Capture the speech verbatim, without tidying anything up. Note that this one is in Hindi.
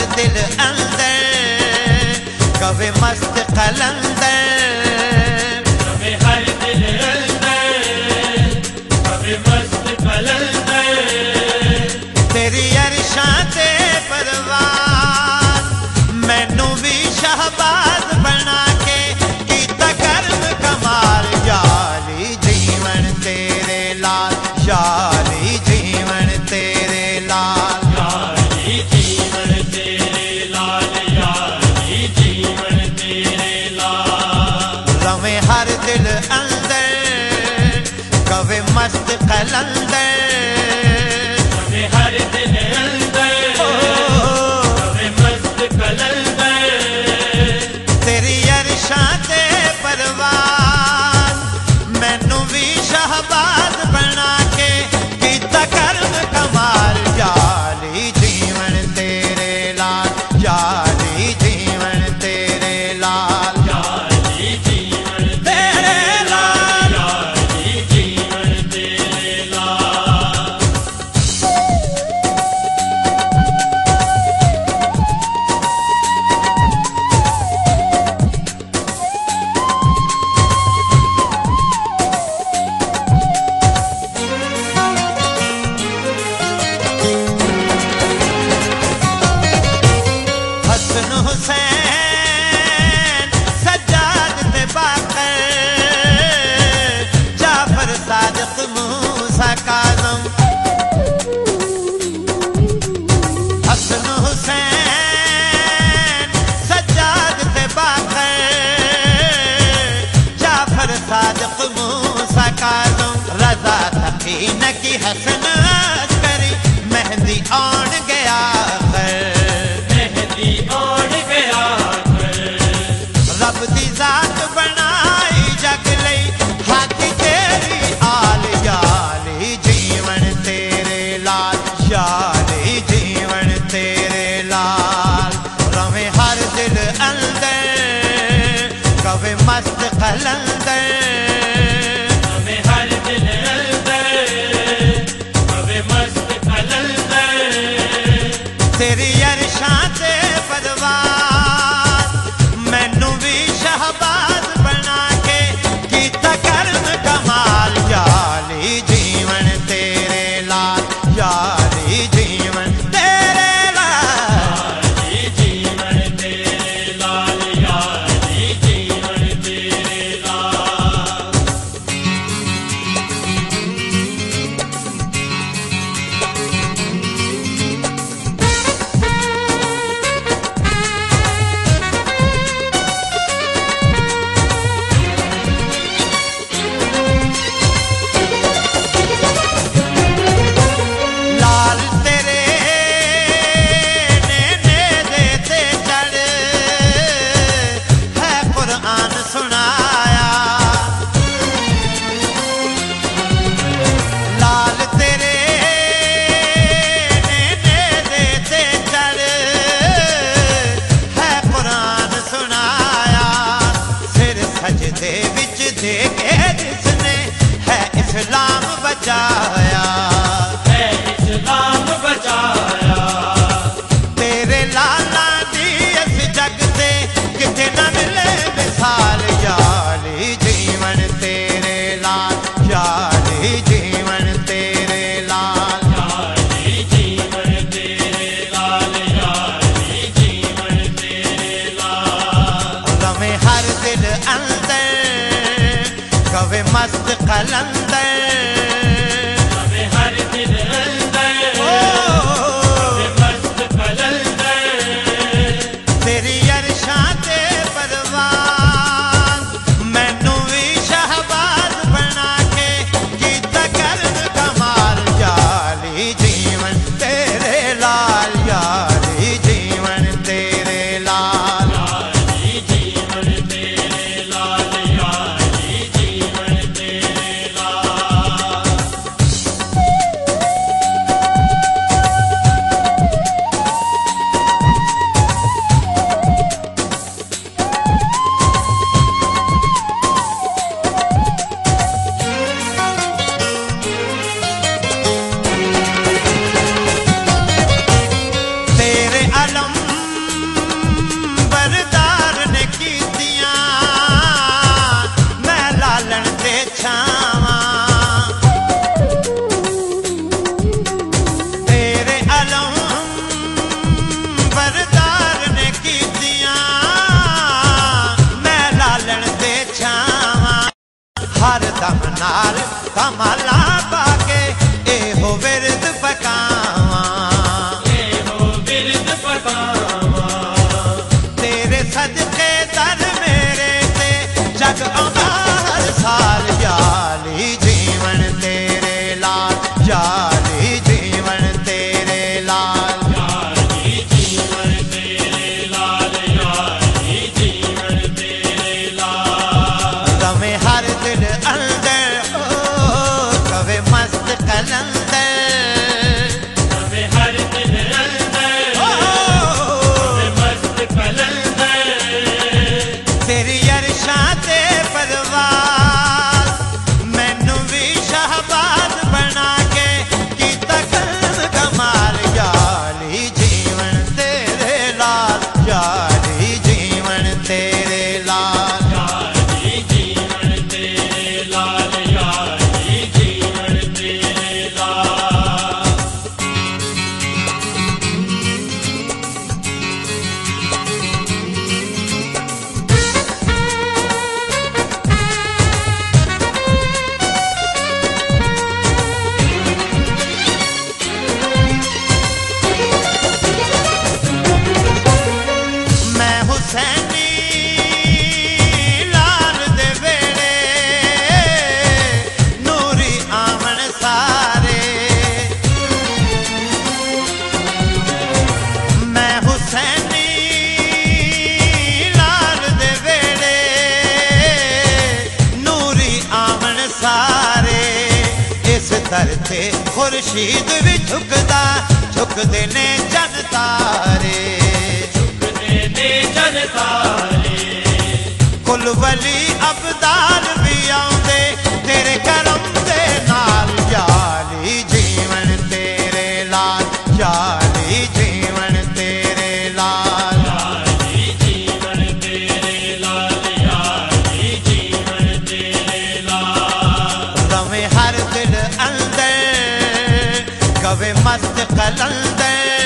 दिल अंदर कवे मस्त कलंदर, कवे हर दिल अंदर कवे मस्त कलंदर। तेरी अरशां ते परवान मैनू भी शहबाज बना के कीता कर्म कमाल। यारी जीवन तेरे लाल, यारी जीवन तेरे लाल, यारी जीवन तेरे लाल, यारी जीवन तेरे लाल। रवे हर दिल अंदर कवे मस्त कलंदर, कवे हर दिल अंदर कवे मस्त कलंदर। तेरी अरशां ते परवान मैनू भी शहबाज बना के कीता कर्म कमाल। यारी जीवन तेरे लाल, यारी जीवन तेरे लाल, यारी जीवन तेरे लाल। यारी जीवन तेरे लाल। हसन हुसैन सज्जाद ते बाकर, जाफर सादिक मूसा काज़म। हसन हुसैन सज्जाद ते बाकर, जाफर सादिक मूसा काज़म। रज़ा तकीन की हसन अस्करी मेहंदी आन गया कर, मेहंदी ओढ़ गया कर, रब दी जात बनाई जग लई हाथी तेरी आल। यारी जीवन तेरे लाल, यारी जीवन तेरे लाल। रवे हर दिल अंदर कवे मस्त कलंदर, कवे हर दिल अंदर कवे मस्त कलंदर। तेरी अरशां ते परवान मैनू भी शहबाज बना के कीता कर्म कमाल। यारी जीवन तेरे लाल, यारी जीवन तेरे लाल। यारी जीवन तेरे लाल, यारी जीवन तेरे लाल। ला दर ते खुर्शीद भी झुकदा झुकदे ने जन तारे झुकदे ने जन तारे कुल वली अबदाल भी आउंदे तेरे करम दे नाल जाली जीवन तेरे लाल जाली जीवन तेरे लाल याली जीवन तेरे लाल याली जीवन तेरे लाल रवे हर दिल अंदर कवे मस्त कलंदर